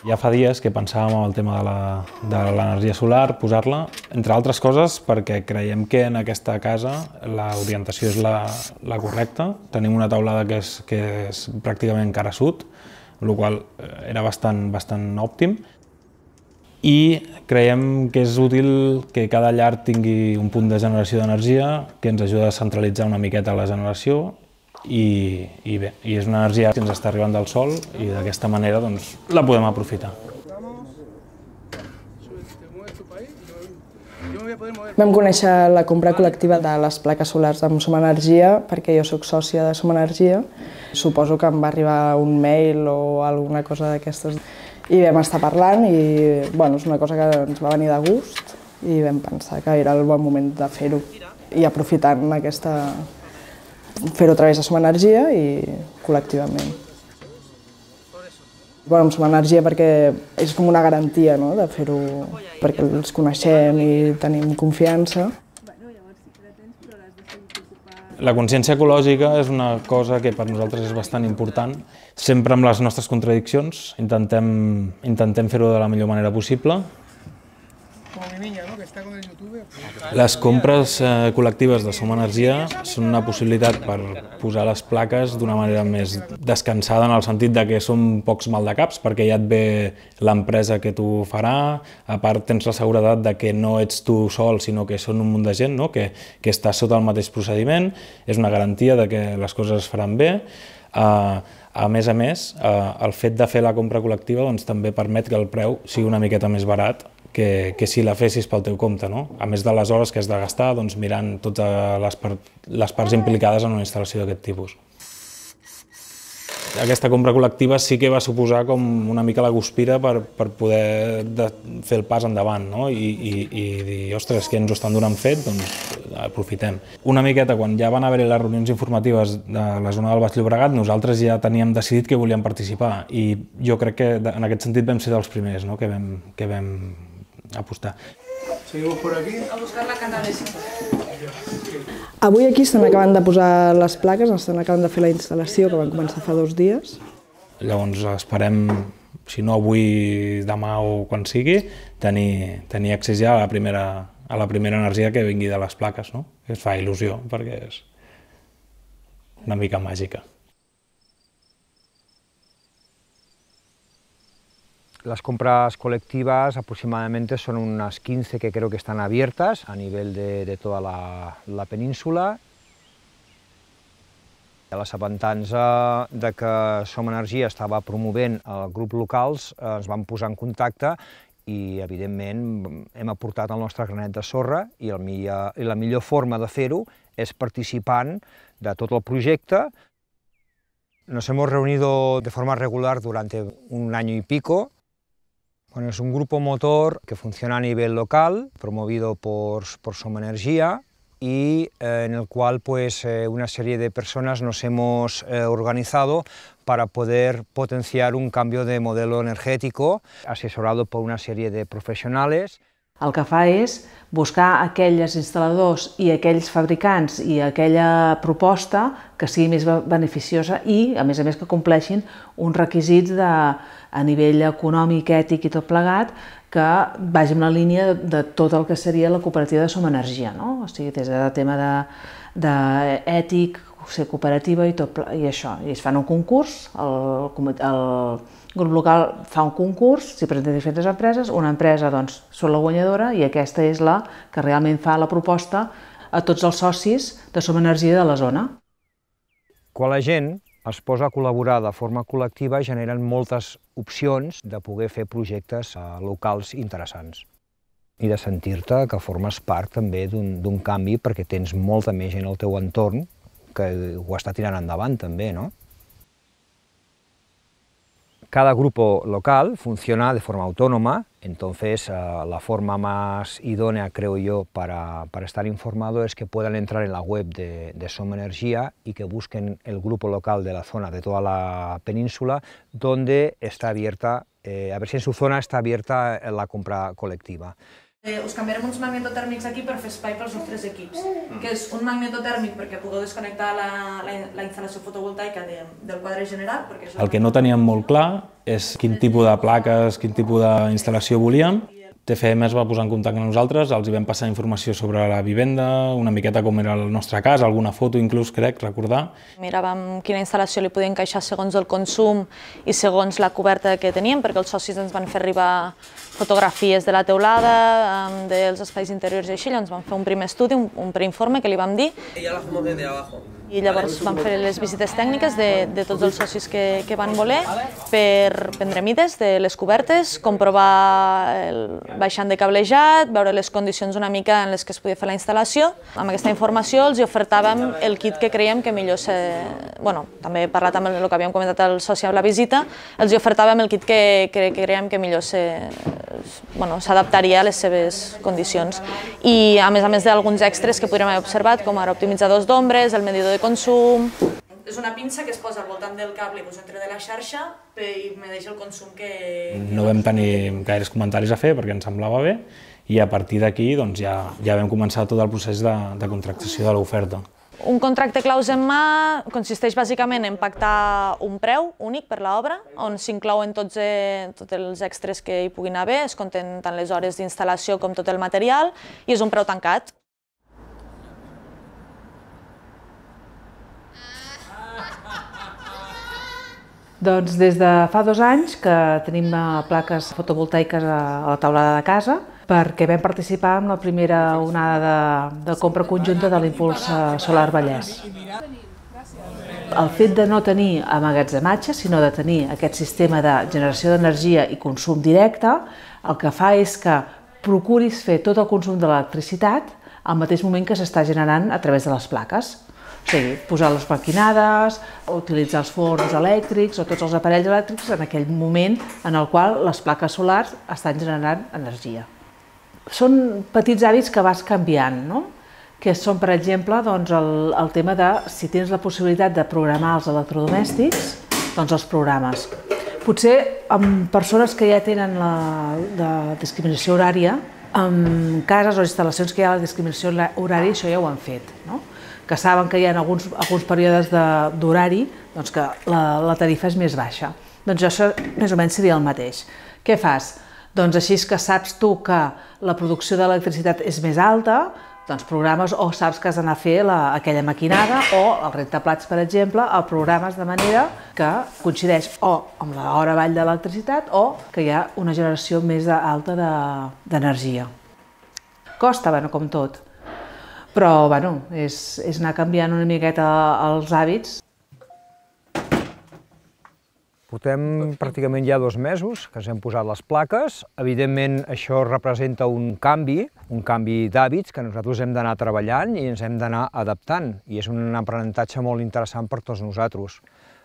Ja fa dies que pensàvem en el tema de l'energia solar, posar-la, entre altres coses perquè creiem que en aquesta casa l'orientació és la correcta. Tenim una teulada que és pràcticament cara sud, el qual era bastant òptim. I creiem que és útil que cada llar tingui un punt de generació d'energia que ens ajuda a centralitzar una miqueta la generació i bé, és una energia que ens està arribant del sol i d'aquesta manera doncs, la podem aprofitar. Vam conèixer la compra col·lectiva de les plaques solars amb Som Energia perquè jo sóc sòcia de Som Energia. Suposo que em va arribar un mail o alguna cosa d'aquestes. I vam estar parlant i és una cosa que ens va venir de gust i vam pensar que era el bon moment de fer-ho. I aprofitant fer-ho a través de Som Energia i col·lectivament. Amb Som Energia perquè és com una garantia de fer-ho, perquè els coneixem i tenim confiança. La consciència ecològica és una cosa que per nosaltres és bastant important. Sempre amb les nostres contradiccions intentem fer-ho de la millor manera possible. Les compres col·lectives de Som Energia són una possibilitat per posar les plaques d'una manera més descansada, en el sentit que són pocs maldecaps, perquè ja et ve l'empresa que t'ho farà, a part tens la seguretat que no ets tu sol, sinó que són un munt de gent que està sota el mateix procediment, és una garantia que les coses es faran bé. A més, el fet de fer la compra col·lectiva també permet que el preu sigui una miqueta més barat que si la fessis pel teu compte. A més de les hores que has de gastar mirant totes les parts implicades en una instal·lació d'aquest tipus. Aquesta compra col·lectiva sí que va suposar com una mica la guspira per poder fer el pas endavant i dir, ostres, que ens ho estan donant fet, doncs aprofitem. Una miqueta, quan ja van haver-hi les reunions informatives de la zona del Baix Llobregat, nosaltres ja teníem decidit que volíem participar i jo crec que en aquest sentit vam ser dels primers que vam apostar. Seguimos por aquí. A buscar la canalesa. Avui aquí estan acabant de posar les plaques, estan acabant de fer la instal·lació que van començar fa 2 dies. Llavors esperem, si no avui, demà o quan sigui, tenir accés ja a la primera energia que vingui de les plaques, que ens fa il·lusió perquè és una mica màgica. Las compras colectivas aproximadamente son unas 15 que creo que están abiertas a nivel de toda la península. A l'assabentar-nos que Som Energia estava promovent el grup locals, ens vam posar en contacte i, evidentment, hem aportat el nostre granet de sorra i la millor forma de fer-ho és participant de tot el projecte. Nos hemos reunido de forma regular durante un año y pico. Bueno, es un grupo motor que funciona a nivel local, promovido por Som Energia, y en el cual una serie de personas nos hemos organizado para poder potenciar un cambio de modelo energético, asesorado por una serie de profesionales. El que fa és buscar aquells instal·ladors i aquells fabricants i aquella proposta que sigui més beneficiosa i, a més, que compleixin uns requisits a nivell econòmic, ètic i tot plegat que vagi en la línia de tot el que seria la cooperativa de Som Energia, o sigui, des del tema d'ètic, ser cooperativa i això. I es fan un concurs, el grup local fa un concurs, s'hi presenten diferents empreses, una empresa són la guanyadora i aquesta és la que realment fa la proposta a tots els socis de Som Energia de la zona. Quan la gent es posa a col·laborar de forma col·lectiva generen moltes opcions de poder fer projectes locals interessants i de sentir-te que formes part també d'un canvi perquè tens molta més gent al teu entorn que ho està tirant endavant també, no? Cada grupo local funciona de forma autónoma, entonces la forma más idónea, creo yo, para estar informado es que puedan entrar en la web de Som Energia y que busquen el grupo local de la zona, de toda la península, donde está abierta, a ver si en su zona está abierta la compra colectiva. Us canviarem uns magnetotèrmics aquí per fer espai pels nostres equips, que és un magnetotèrmic perquè pugueu desconnectar la instal·lació fotovoltaica del quadre general. El que no teníem molt clar és quin tipus de plaques, quin tipus d'instal·lació volíem. TFM es va posar en contacte amb nosaltres, els hi vam passar informació sobre la vivenda, una miqueta com era el nostre cas, alguna foto inclús, crec, recordar. Miràvem quina instal·lació li podia encaixar segons el consum i segons la coberta que teníem, perquè els socis ens van fer arribar fotografies de la teulada, dels espais interiors i així, llavors vam fer un primer estudi, un preinforme que li vam dir. I llavors vam fer les visites tècniques de tots els socis que van voler per prendre mides de les cobertes, comprovar el baixant de cablejat, veure les condicions una mica en les que es podia fer la instal·lació. Amb aquesta informació els ofertàvem el kit que creiem que millor també he parlat amb el que havíem comentat el soci amb la visita, els ofertàvem el kit que creiem que millor s'adaptaria a les seves condicions. I a més d'alguns extras que podríem haver observat, com ara optimitzadors d'ombres, el medidor de consum. És una pinça que es posa al voltant del cable i entra de la xarxa i medeix el consum que... No vam tenir gaires comentaris a fer perquè ens semblava bé i a partir d'aquí ja vam començar tot el procés de contractació de l'oferta. Un contracte claus en mà consisteix bàsicament en pactar un preu únic per l'obra, on s'inclouen tots els extras que hi puguin haver, es compten tant les hores d'instal·lació com tot el material, i és un preu tancat. Doncs des de fa 2 anys que tenim plaques fotovoltaiques a la teulada de casa, perquè vam participar en la primera onada de compra conjunta de l'Impuls Solar Vallès. El fet de no tenir emmagatzematge, sinó de tenir aquest sistema de generació d'energia i consum directe, el que fa és que procuris fer tot el consum de l'electricitat al mateix moment que s'està generant a través de les plaques. O sigui, posar les maquinades, utilitzar els forns elèctrics o tots els aparells elèctrics en aquell moment en el qual les plaques solars estan generant energia. Són petits hàbits que vas canviant, no? Que són, per exemple, el tema de si tens la possibilitat de programar els electrodomèstics, doncs els programes. Potser amb persones que ja tenen la discriminació horària, en cases o instal·lacions que hi ha la discriminació horària, això ja ho han fet, no? Que saben que hi ha alguns períodes d'horari que la tarifa és més baixa. Doncs això més o menys seria el mateix. Què fas? Doncs així que saps tu que la producció d'electricitat és més alta, doncs programes o saps que has d'anar a fer aquella maquinada o el rentaplats, per exemple, el programes de manera que coincideix o amb l'hora vall de l'electricitat o que hi ha una generació més alta d'energia. Costa, com tot. Però és anar canviant una miqueta els hàbits. Portem pràcticament ja 2 mesos que ens hem posat les plaques. Evidentment, això representa un canvi d'hàbits que nosaltres hem d'anar treballant i ens hem d'anar adaptant. I és un aprenentatge molt interessant per tots nosaltres.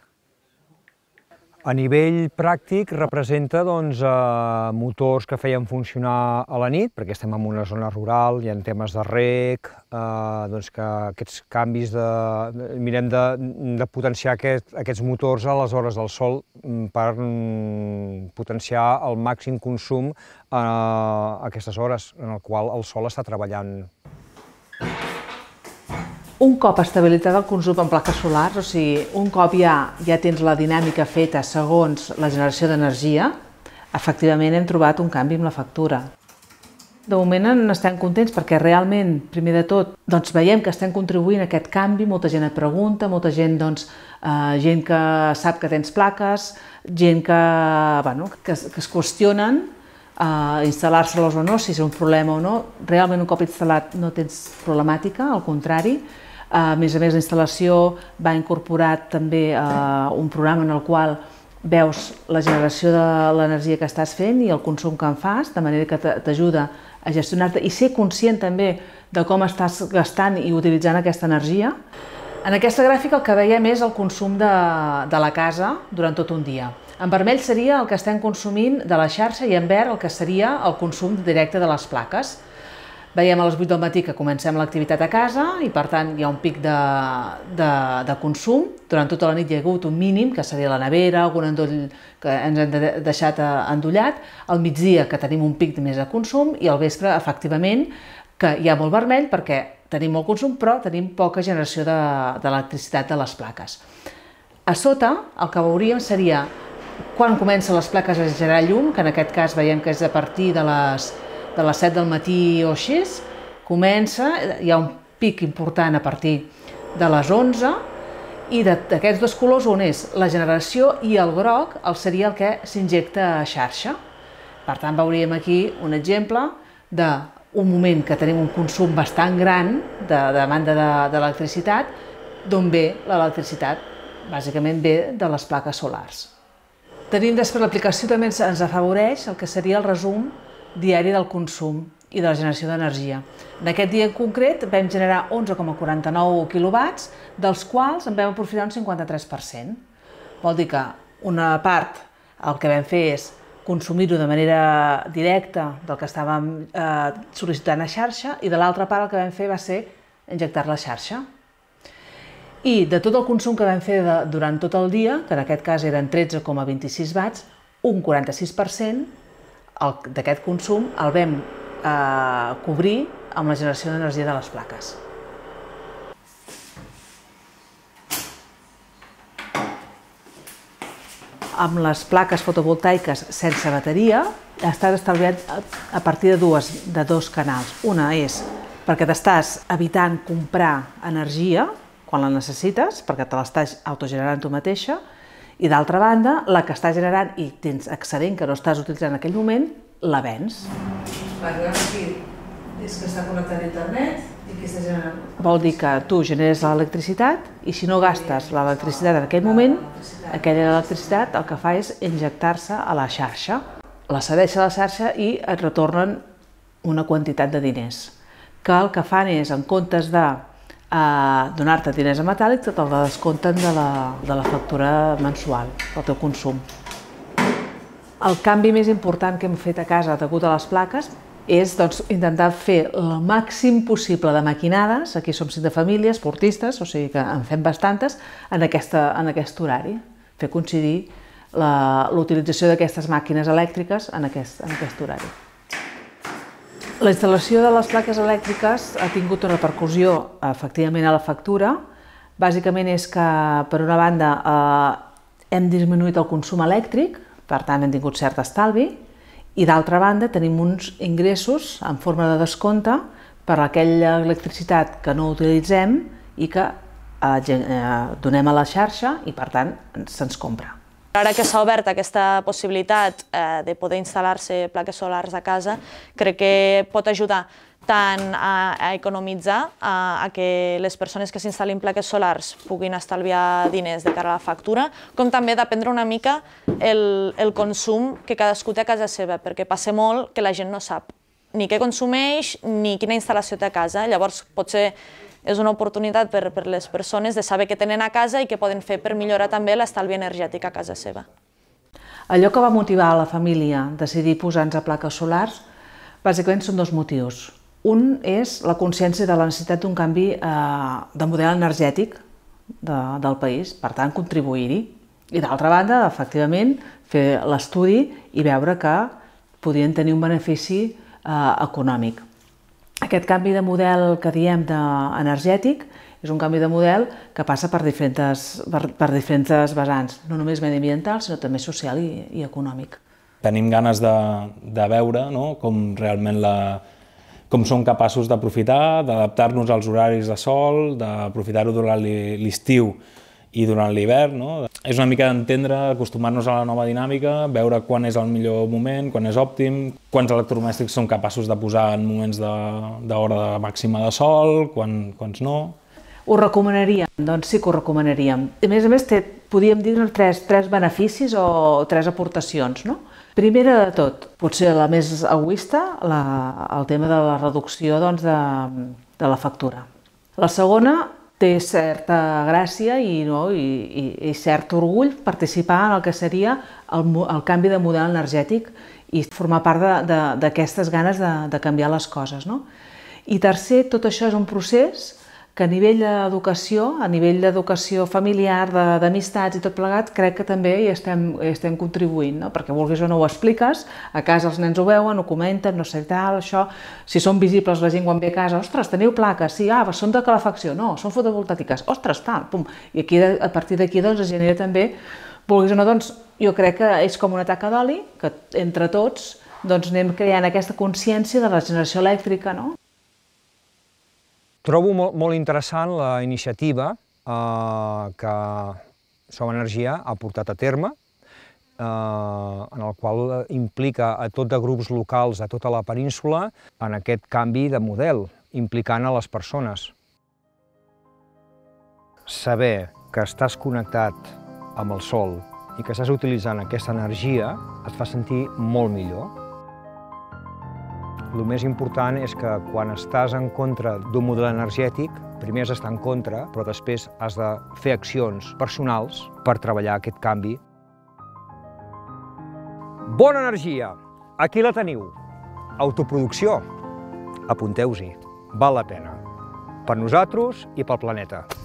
A nivell pràctic representa motors que feien funcionar a la nit, perquè estem en una zona rural, hi ha temes de reg, que aquests canvis mirem de potenciar aquests motors a les hores del sol per potenciar el màxim consum a aquestes hores en el qual el sol està treballant. Un cop estabilitzat el consum en plaques solars, o sigui, un cop ja tens la dinàmica feta segons la generació d'energia, efectivament hem trobat un canvi amb la factura. De moment n'estem contents perquè realment, primer de tot, veiem que estem contribuint a aquest canvi, molta gent et pregunta, molta gent, gent que sap que tens plaques, gent que es qüestionen instal·lar-se-les o no, si és un problema o no. Realment un cop instal·lat no tens problemàtica, al contrari. A més, la instal·lació va incorporar també un programa en el qual veus la generació de l'energia que estàs fent i el consum que en fas, de manera que t'ajuda a gestionar-te i ser conscient també de com estàs gastant i utilitzant aquesta energia. En aquesta gràfica el que veiem és el consum de la casa durant tot un dia. En vermell seria el que estem consumint de la xarxa i en verd el que seria el consum directe de les plaques. Veiem a les 8 del matí que comencem l'activitat a casa i, per tant, hi ha un pic de consum. Durant tota la nit hi ha hagut un mínim, que seria la nevera, algun endoll que ens hem deixat endollat. Al migdia, que tenim un pic més de consum, i al vespre, efectivament, que hi ha molt vermell perquè tenim molt consum, però tenim poca generació d'electricitat de les plaques. A sota, el que veuríem seria quan comencen les plaques a generar llum, que en aquest cas veiem que és a partir de les 7 del matí o així, hi ha un pic important a partir de les 11, i d'aquests dos colors on és la generació i el groc seria el que s'injecta a xarxa. Per tant, veuríem aquí un exemple d'un moment que tenim un consum bastant gran de demanda d'electricitat, d'on ve l'electricitat? Bàsicament ve de les plaques solars. Tenim després l'aplicació també ens afavoreix el que seria el resum diari del consum i de la generació d'energia. En aquest dia en concret vam generar 11,49 quilowatts, dels quals en vam aprofitar un 53%. Vol dir que una part el que vam fer és consumir-ho de manera directa del que estàvem sol·licitant a xarxa, i de l'altra part el que vam fer va ser injectar-la a xarxa. I de tot el consum que vam fer durant tot el dia, que en aquest cas eren 13,26 watts, un 46% d'aquest consum el vam cobrir amb la generació d'energia de les plaques. Amb les plaques fotovoltaiques sense bateria estàs estalviant a partir de dos canals. Una és perquè t'estàs evitant comprar energia quan la necessites, perquè te l'estàs autogenerant tu mateixa, i d'altra banda, la que estàs generant i tens excedent que no estàs utilitzant en aquell moment, la vens. Aquí és que està connectat a internet i que està generant... Vol dir que tu generes l'electricitat i si no gastes l'electricitat en aquell moment, aquella electricitat el que fa és injectar-se a la xarxa. La cedeix a la xarxa i et retornen una quantitat de diners, que el que fan és, en comptes de donar-te diners a metàl·lics, te'l descompten de la factura mensual, del teu consum. El canvi més important que hem fet a casa degut a les plaques és intentar fer el màxim possible de maquinades, aquí som 5 de família, esportistes, o sigui que en fem bastantes, en aquest horari, fer coincidir l'utilització d'aquestes màquines elèctriques en aquest horari. La instal·lació de les plaques elèctriques ha tingut una repercussió efectivament a la factura. Bàsicament és que, per una banda, hem disminuït el consum elèctric, per tant hem tingut cert estalvi, i d'altra banda tenim uns ingressos en forma de descompte per aquella electricitat que no utilitzem i que donem a la xarxa i per tant se'ns compra. Ara que s'ha obert aquesta possibilitat de poder instal·lar-se plaques solars a casa, crec que pot ajudar tant a economitzar, a que les persones que s'instal·lin plaques solars puguin estalviar diners de cara a la factura, com també d'aprendre una mica el consum que cadascú té a casa seva, perquè passa molt que la gent no sap ni què consumeix ni quina instal·lació té a casa. Llavors, potser és una oportunitat per les persones de saber què tenen a casa i què poden fer per millorar també l'estalvi energètic a casa seva. Allò que va motivar a la família a decidir posar-nos a plaques solars, bàsicament són dos motius. Un és la consciència de la necessitat d'un canvi de model energètic del país, per tant, contribuir-hi. I d'altra banda, efectivament, fer l'estudi i veure que podien tenir un benefici econòmic. Aquest canvi de model que diem energètic és un canvi de model que passa per diferents vessants, no només mediambiental, sinó també social i econòmic. Tenim ganes de veure com realment com som capaços d'aprofitar, d'adaptar-nos als horaris de sol, d'aprofitar-ho durant l'estiu i durant l'hivern. És una mica d'entendre, acostumar-nos a la nova dinàmica, veure quan és el millor moment, quan és òptim, quants electrodomèstics som capaços de posar en moments d'hora màxima de sol, quants no. Ho recomanaríem? Doncs sí que ho recomanaríem. A més, podríem dir tres beneficis o tres aportacions. Primera de tot, potser la més egoista, el tema de la reducció de la factura. La segona, té certa gràcia i cert orgull participar en el que seria el canvi de model energètic i formar part d'aquestes ganes de canviar les coses. I tercer, tot això és un procés que a nivell d'educació familiar, d'amistats i tot plegat, crec que també hi estem contribuint, no? Perquè vulguis o no ho expliques, a casa els nens ho veuen, ho comenten, no sé tal, això, si són visibles la gent quan ve a casa, ostres, teniu plaques, sí, són de calefacció, no, són fotovoltaiques, ostres, tal, pum, i aquí, a partir d'aquí doncs es genera també, vulguis o no, doncs jo crec que és com una taca d'oli, que entre tots doncs anem creant aquesta consciència de la generació elèctrica, no? Trobo molt interessant la iniciativa que Som Energia ha portat a terme, en el qual implica a tot de grups locals de tota la península en aquest canvi de model, implicant a les persones. Saber que estàs connectat amb el sol i que estàs utilitzant aquesta energia et fa sentir molt millor. El més important és que quan estàs en contra d'un model energètic, primer has d'estar en contra, però després has de fer accions personals per treballar aquest canvi. Bona energia! Aquí la teniu. Autoproducció. Apunteu-s'hi. Val la pena. Per nosaltres i pel planeta.